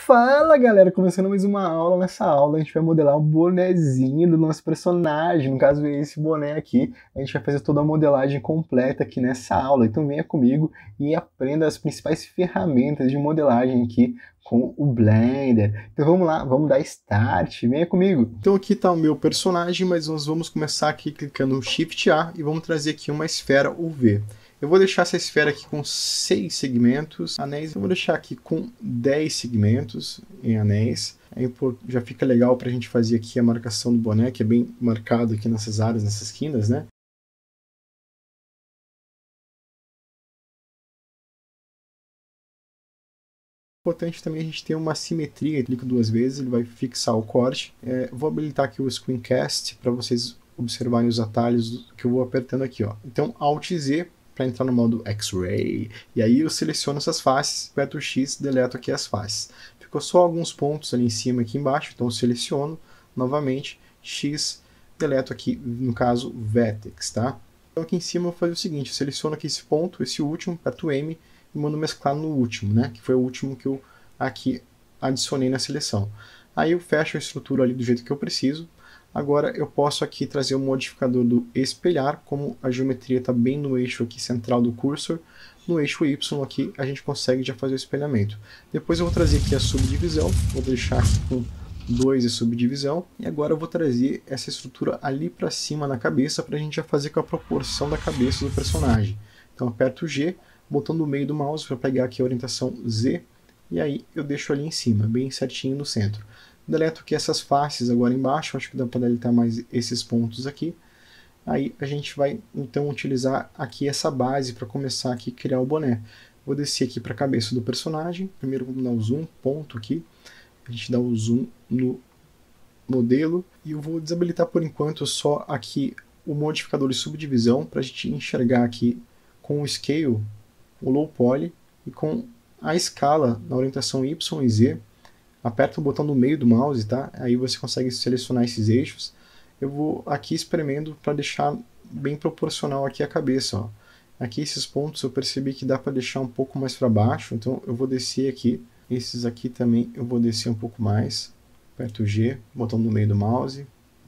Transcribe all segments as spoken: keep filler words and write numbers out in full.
Fala galera, começando mais uma aula. Nessa aula a gente vai modelar o bonezinho do nosso personagem, no caso esse boné aqui. A gente vai fazer toda a modelagem completa aqui nessa aula, então venha comigo e aprenda as principais ferramentas de modelagem aqui com o Blender. Então vamos lá, vamos dar start, venha comigo. Então aqui está o meu personagem, mas nós vamos começar aqui clicando no Shift A e vamos trazer aqui uma esfera U V. Eu vou deixar essa esfera aqui com seis segmentos, anéis, eu vou deixar aqui com dez segmentos em anéis. Aí já fica legal para a gente fazer aqui a marcação do boné, que é bem marcado aqui nessas áreas, nessas quinas, né? Importante também a gente ter uma simetria, clico duas vezes, ele vai fixar o corte. É, vou habilitar aqui o Screencast para vocês observarem os atalhos que eu vou apertando aqui, ó. Então, Alt Z para entrar no modo X-Ray, e aí eu seleciono essas faces, aperto X, deleto aqui as faces. Ficou só alguns pontos ali em cima e aqui embaixo, então eu seleciono novamente, X, deleto aqui, no caso, Vertex, tá? Então aqui em cima eu vou fazer o seguinte, eu seleciono aqui esse ponto, esse último, aperto M, e mando mesclar no último, né? Que foi o último que eu aqui adicionei na seleção. Aí eu fecho a estrutura ali do jeito que eu preciso. Agora eu posso aqui trazer o modificador do espelhar, como a geometria está bem no eixo aqui central do cursor, no eixo Y aqui a gente consegue já fazer o espelhamento. Depois eu vou trazer aqui a subdivisão, vou deixar aqui com dois de subdivisão, e agora eu vou trazer essa estrutura ali para cima na cabeça para a gente já fazer com a proporção da cabeça do personagem. Então aperto G, botão do meio do mouse para pegar aqui a orientação Z, e aí eu deixo ali em cima, bem certinho no centro. Deleto aqui essas faces agora embaixo, acho que dá para deletar mais esses pontos aqui. Aí a gente vai então utilizar aqui essa base para começar aqui a criar o boné. Vou descer aqui para a cabeça do personagem, primeiro vamos dar o zoom, ponto aqui. A gente dá o zoom no modelo, e eu vou desabilitar por enquanto só aqui o modificador de subdivisão, para a gente enxergar aqui com o Scale, o Low Poly, e com a escala na orientação Y e Z. Aperta o botão no meio do mouse, tá? Aí você consegue selecionar esses eixos. Eu vou aqui espremendo para deixar bem proporcional aqui a cabeça, ó. Aqui esses pontos eu percebi que dá para deixar um pouco mais para baixo, então eu vou descer aqui. Esses aqui também eu vou descer um pouco mais. Aperto G, botão no meio do mouse.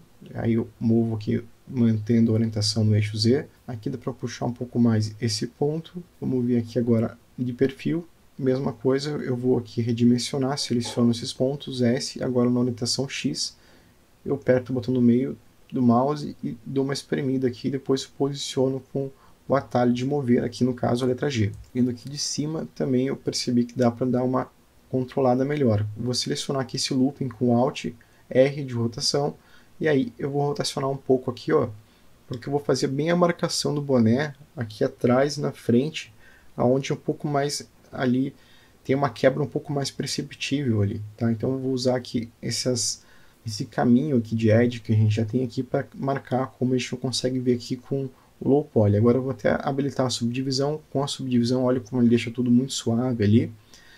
Aí eu movo aqui mantendo a orientação no eixo Z. Aqui dá para puxar um pouco mais esse ponto. Vamos vir aqui agora de perfil. Mesma coisa, eu vou aqui redimensionar, seleciono esses pontos, S, agora na orientação X, eu aperto o botão no meio do mouse e dou uma espremida aqui, depois posiciono com o atalho de mover, aqui no caso a letra G. Vindo aqui de cima, também eu percebi que dá para dar uma controlada melhor. Vou selecionar aqui esse looping com Alt, R de rotação, e aí eu vou rotacionar um pouco aqui, ó, porque eu vou fazer bem a marcação do boné, aqui atrás e na frente, aonde um pouco mais ali tem uma quebra um pouco mais perceptível ali, tá? Então eu vou usar aqui essas, esse caminho aqui de edge que a gente já tem aqui para marcar, como a gente não consegue ver aqui com o Low Poly. Agora eu vou até habilitar a subdivisão. Com a subdivisão, olha como ele deixa tudo muito suave ali,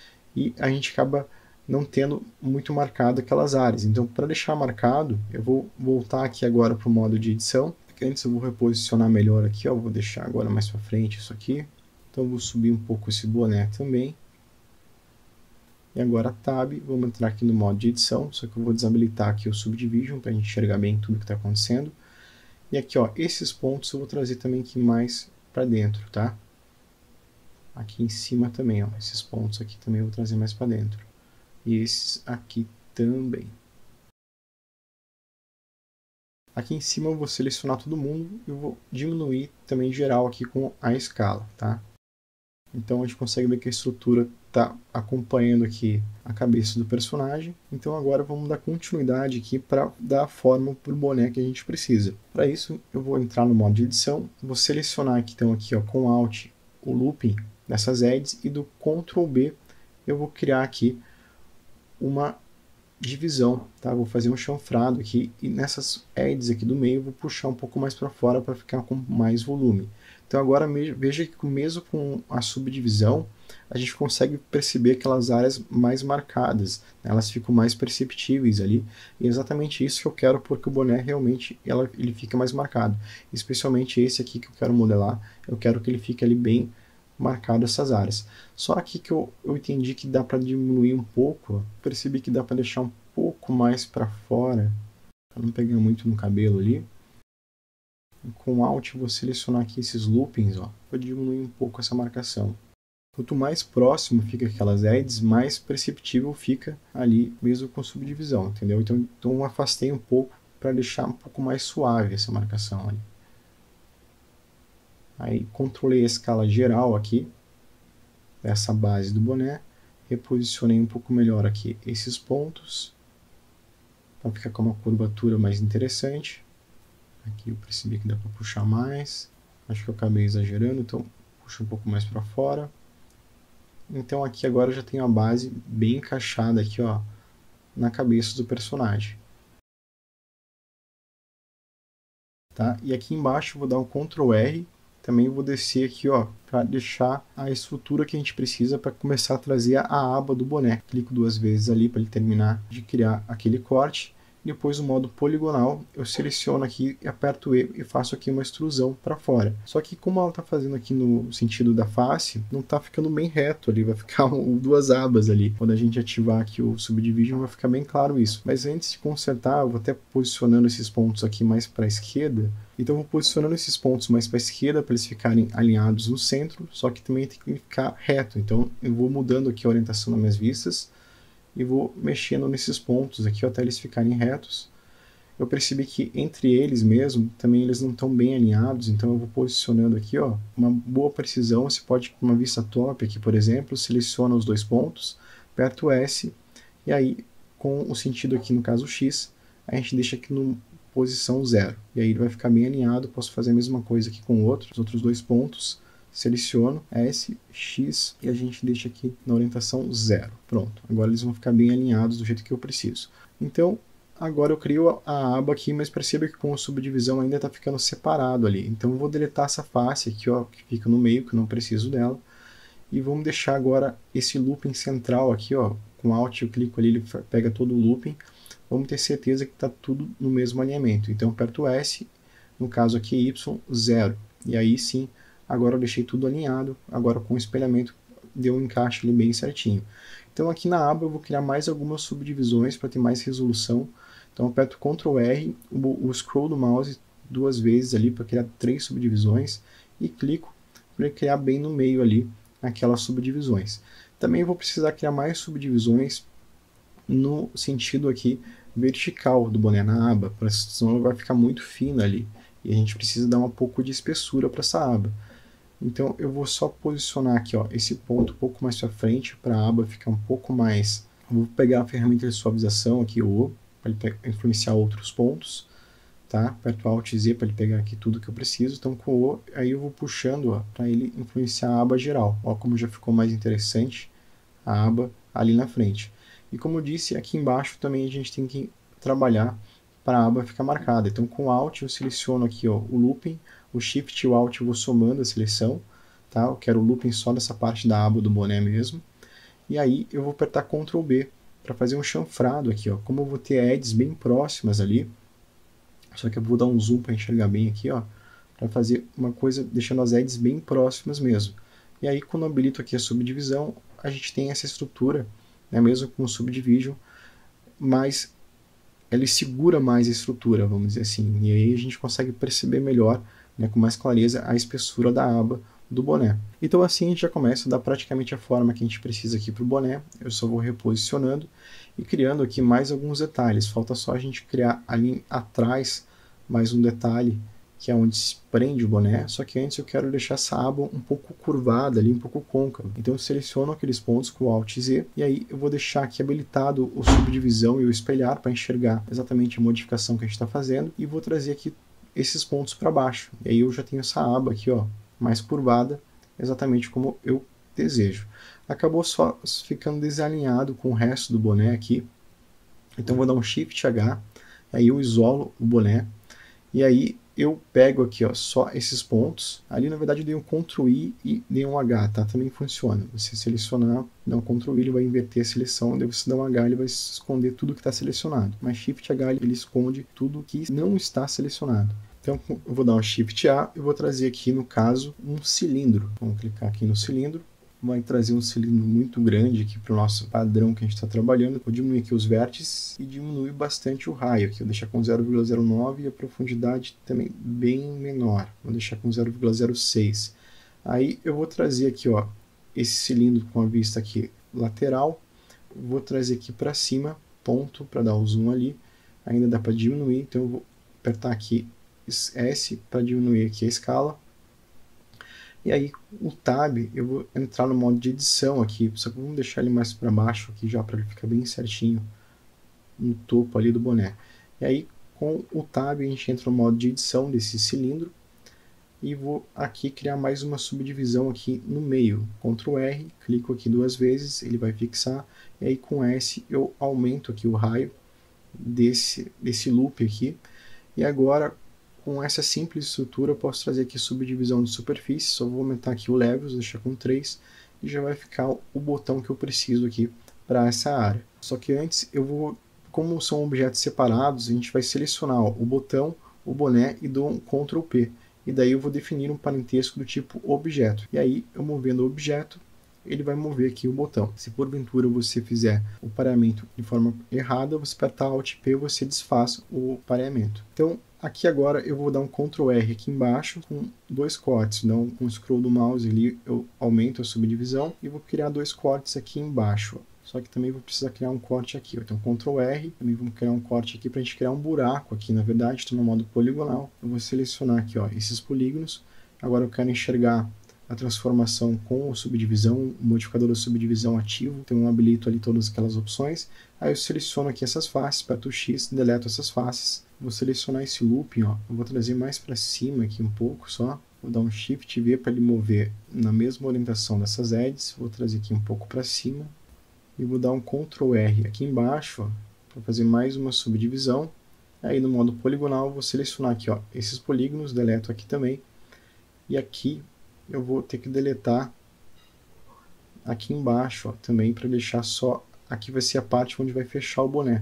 e a gente acaba não tendo muito marcado aquelas áreas. Então, para deixar marcado, eu vou voltar aqui agora para o modo de edição. Antes eu vou reposicionar melhor aqui, ó, vou deixar agora mais para frente isso aqui. Então eu vou subir um pouco esse boné também. E agora Tab, vamos entrar aqui no modo de edição, só que eu vou desabilitar aqui o Subdivision para a gente enxergar bem tudo que está acontecendo. E aqui, ó, esses pontos eu vou trazer também aqui mais para dentro, tá? Aqui em cima também, ó, esses pontos aqui também eu vou trazer mais para dentro. E esses aqui também. Aqui em cima eu vou selecionar todo mundo e eu vou diminuir também geral aqui com a escala, tá? Então a gente consegue ver que a estrutura está acompanhando aqui a cabeça do personagem. Então agora vamos dar continuidade aqui para dar a forma para o boné que a gente precisa. Para isso eu vou entrar no modo de edição, vou selecionar aqui, então aqui, ó, com Alt o looping nessas edges, e do control B eu vou criar aqui uma divisão, tá? Vou fazer um chanfrado aqui, e nessas edges aqui do meio eu vou puxar um pouco mais para fora para ficar com mais volume. Então agora veja que mesmo com a subdivisão, a gente consegue perceber aquelas áreas mais marcadas, né? Elas ficam mais perceptíveis ali, e é exatamente isso que eu quero, porque o boné realmente ela, ele fica mais marcado. Especialmente esse aqui que eu quero modelar, eu quero que ele fique ali bem marcado essas áreas. Só aqui que eu, eu entendi que dá para diminuir um pouco, ó. Percebi que dá para deixar um pouco mais para fora, para não pegar muito no cabelo ali. E com Alt eu vou selecionar aqui esses loopings, ó, para diminuir um pouco essa marcação. Quanto mais próximo fica aquelas edges, mais perceptível fica ali mesmo com subdivisão, entendeu? Então, então eu afastei um pouco para deixar um pouco mais suave essa marcação ali. Aí controlei a escala geral aqui, dessa base do boné, reposicionei um pouco melhor aqui esses pontos, para ficar com uma curvatura mais interessante. Aqui eu percebi que dá para puxar mais, acho que eu acabei exagerando, então puxo um pouco mais para fora. Então aqui agora já tenho a base bem encaixada aqui, ó, na cabeça do personagem. Tá? E aqui embaixo eu vou dar um control R, também vou descer aqui, ó, para deixar a estrutura que a gente precisa para começar a trazer a aba do boné. Clico duas vezes ali para ele terminar de criar aquele corte. Depois, no modo poligonal, eu seleciono aqui, aperto E e faço aqui uma extrusão para fora. Só que como ela está fazendo aqui no sentido da face, não está ficando bem reto ali, vai ficar um, duas abas ali. Quando a gente ativar aqui o Subdivision, vai ficar bem claro isso. Mas antes de consertar, eu vou até posicionando esses pontos aqui mais para a esquerda. Então eu vou posicionando esses pontos mais para a esquerda para eles ficarem alinhados no centro, só que também tem que ficar reto. Então eu vou mudando aqui a orientação das minhas vistas e vou mexendo nesses pontos aqui até eles ficarem retos. Eu percebi que entre eles mesmo, também eles não estão bem alinhados, então eu vou posicionando aqui, ó, uma boa precisão. Você pode, com uma vista top aqui, por exemplo, seleciona os dois pontos, aperta o S, e aí, com o sentido aqui, no caso X, a gente deixa aqui no posição zero. E aí ele vai ficar bem alinhado. Posso fazer a mesma coisa aqui com o outro, os outros dois pontos. Seleciono S, X e a gente deixa aqui na orientação zero. Pronto, agora eles vão ficar bem alinhados do jeito que eu preciso. Então, agora eu crio a aba aqui, mas perceba que com a subdivisão ainda está ficando separado ali. Então eu vou deletar essa face aqui, ó, que fica no meio, que eu não preciso dela. E vamos deixar agora esse looping central aqui, ó, com Alt eu clico ali, ele pega todo o looping. Vamos ter certeza que está tudo no mesmo alinhamento. Então aperto S, no caso aqui Y, zero. E aí sim, agora eu deixei tudo alinhado, agora com o espelhamento deu um encaixe ali bem certinho. Então aqui na aba eu vou criar mais algumas subdivisões para ter mais resolução. Então eu aperto control R, o, o scroll do mouse duas vezes ali para criar três subdivisões e clico para criar bem no meio ali aquelas subdivisões. Também vou precisar criar mais subdivisões no sentido aqui vertical do boné na aba, senão ela vai ficar muito fina ali. E a gente precisa dar um pouco de espessura para essa aba. Então eu vou só posicionar aqui, ó, esse ponto um pouco mais para frente, para a aba ficar um pouco mais... Eu vou pegar a ferramenta de suavização aqui, o O, para ele influenciar outros pontos. Tá? Aperto Alt Z para ele pegar aqui tudo que eu preciso. Então com o O, aí eu vou puxando para ele influenciar a aba geral. Ó, como já ficou mais interessante a aba ali na frente. E como eu disse, aqui embaixo também a gente tem que trabalhar para a aba ficar marcada. Então com o Alt eu seleciono aqui, ó, o looping, o Shift e o Alt eu vou somando a seleção, tá? Eu quero o looping só nessa parte da aba do boné mesmo. E aí eu vou apertar control B para fazer um chanfrado aqui, ó. Como eu vou ter edges bem próximas ali, só que eu vou dar um zoom para enxergar bem aqui, ó, para fazer uma coisa deixando as edges bem próximas mesmo. E aí quando eu habilito aqui a subdivisão, a gente tem essa estrutura, né, mesmo com o Subdivision, mas ele segura mais a estrutura, vamos dizer assim, e aí a gente consegue perceber melhor, né, com mais clareza, a espessura da aba do boné. Então assim a gente já começa a dar praticamente a forma que a gente precisa aqui para o boné. Eu só vou reposicionando e criando aqui mais alguns detalhes. Falta só a gente criar ali atrás mais um detalhe, que é onde se prende o boné, só que antes eu quero deixar essa aba um pouco curvada ali, um pouco côncava. Então eu seleciono aqueles pontos com o Alt Z, e aí eu vou deixar aqui habilitado o subdivisão e o espelhar para enxergar exatamente a modificação que a gente está fazendo, e vou trazer aqui esses pontos para baixo. E aí eu já tenho essa aba aqui, ó, mais curvada, exatamente como eu desejo. Acabou só ficando desalinhado com o resto do boné aqui, então vou dar um Shift H, aí eu isolo o boné, e aí eu pego aqui, ó, só esses pontos. Ali na verdade eu dei um control I e dei um H, tá? Também funciona. Você selecionar, dá um control I, ele vai inverter a seleção, daí você dá um H, ele vai esconder tudo que está selecionado. Mas Shift H ele esconde tudo que não está selecionado. Então eu vou dar um Shift A e vou trazer aqui, no caso, um cilindro. Vamos clicar aqui no cilindro. Vai trazer um cilindro muito grande aqui para o nosso padrão que a gente está trabalhando. Vou diminuir aqui os vértices e diminuir bastante o raio aqui. Vou deixar com zero vírgula zero nove e a profundidade também bem menor. Vou deixar com zero vírgula zero seis. Aí eu vou trazer aqui, ó, esse cilindro com a vista aqui lateral. Vou trazer aqui para cima, ponto, para dar o zoom ali. Ainda dá para diminuir, então eu vou apertar aqui S para diminuir aqui a escala. E aí o Tab, eu vou entrar no modo de edição aqui, só que vamos deixar ele mais para baixo aqui já, para ele ficar bem certinho no topo ali do boné. E aí com o Tab a gente entra no modo de edição desse cilindro e vou aqui criar mais uma subdivisão aqui no meio. Ctrl R, clico aqui duas vezes, ele vai fixar, e aí com S eu aumento aqui o raio desse, desse loop aqui. E agora, com essa simples estrutura, eu posso trazer aqui subdivisão de superfície, só vou aumentar aqui o Levels, deixar com três, e já vai ficar o botão que eu preciso aqui para essa área. Só que antes, eu vou, como são objetos separados, a gente vai selecionar, ó, o botão, o boné e dou um Ctrl P. E daí eu vou definir um parentesco do tipo objeto. E aí, eu movendo o objeto, ele vai mover aqui o botão. Se porventura você fizer o pareamento de forma errada, você apertar Alt P, você desfaz o pareamento. Então, aqui agora eu vou dar um Ctrl R aqui embaixo com dois cortes. Então, com o scroll do mouse ali, eu aumento a subdivisão e vou criar dois cortes aqui embaixo. Só que também vou precisar criar um corte aqui. Então, Ctrl R, também vamos criar um corte aqui para a gente criar um buraco aqui. Na verdade, estou no modo poligonal. Eu vou selecionar aqui, ó, esses polígonos. Agora eu quero enxergar a transformação com a subdivisão, o modificador da subdivisão ativo. Então eu habilito ali todas aquelas opções. Aí eu seleciono aqui essas faces, aperto o X, deleto essas faces. Vou selecionar esse looping, ó. Eu vou trazer mais para cima aqui um pouco só. Vou dar um Shift V para ele mover na mesma orientação dessas edges. Vou trazer aqui um pouco para cima. E vou dar um Ctrl R aqui embaixo, para fazer mais uma subdivisão. Aí no modo poligonal eu vou selecionar aqui, ó, esses polígonos, deleto aqui também. E aqui eu vou ter que deletar aqui embaixo, ó, também, para deixar só, aqui vai ser a parte onde vai fechar o boné.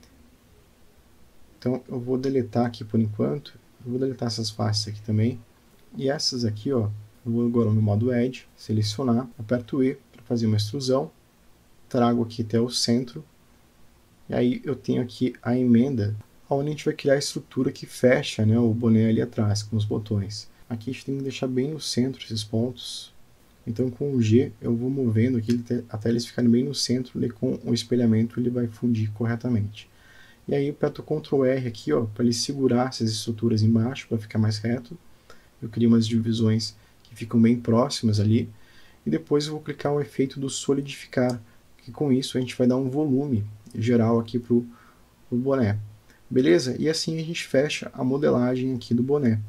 Então eu vou deletar aqui por enquanto, eu vou deletar essas faces aqui também. E essas aqui, ó, eu vou agora no modo Edge, selecionar, aperto E para fazer uma extrusão, trago aqui até o centro, e aí eu tenho aqui a emenda, onde a gente vai criar a estrutura que fecha, né, o boné ali atrás, com os botões. Aqui a gente tem que deixar bem no centro esses pontos. Então com o G eu vou movendo aqui até eles ficarem bem no centro, e com o espelhamento ele vai fundir corretamente. E aí eu aperto o Ctrl R aqui, ó, para ele segurar essas estruturas embaixo, para ficar mais reto. Eu crio umas divisões que ficam bem próximas ali. E depois eu vou clicar o efeito do solidificar, que com isso a gente vai dar um volume geral aqui para o boné. Beleza? E assim a gente fecha a modelagem aqui do boné.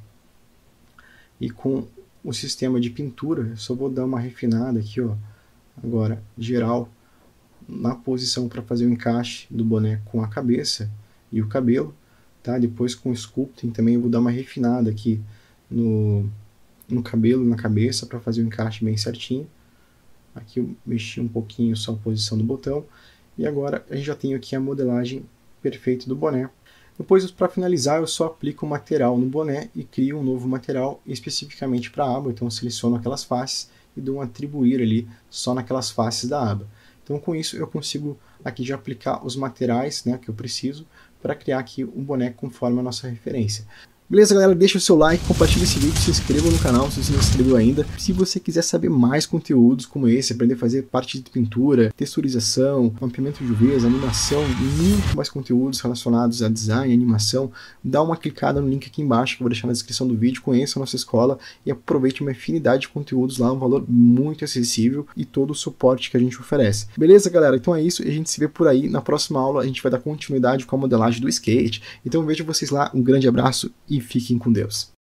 E com o sistema de pintura, eu só vou dar uma refinada aqui, ó, agora geral, na posição para fazer o encaixe do boné com a cabeça e o cabelo, tá? Depois com o sculpting também eu vou dar uma refinada aqui no, no cabelo e na cabeça para fazer o encaixe bem certinho. Aqui eu mexi um pouquinho só a posição do botão. E agora a gente já tem aqui a modelagem perfeita do boné. Depois, para finalizar, eu só aplico o material no boné e crio um novo material especificamente para a aba. Então eu seleciono aquelas faces e dou um atribuir ali só naquelas faces da aba. Então com isso eu consigo aqui já aplicar os materiais, né, que eu preciso para criar aqui um boné conforme a nossa referência. Beleza, galera? Deixa o seu like, compartilha esse vídeo, se inscreva no canal se você não se inscreveu ainda. Se você quiser saber mais conteúdos como esse, aprender a fazer parte de pintura, texturização, mapeamento de U Vs, animação e muito mais conteúdos relacionados a design, animação, dá uma clicada no link aqui embaixo que eu vou deixar na descrição do vídeo, conheça a nossa escola e aproveite uma infinidade de conteúdos lá, um valor muito acessível e todo o suporte que a gente oferece. Beleza, galera? Então é isso e a gente se vê por aí. Na próxima aula a gente vai dar continuidade com a modelagem do skate. Então vejo vocês lá, um grande abraço e fiquem com Deus.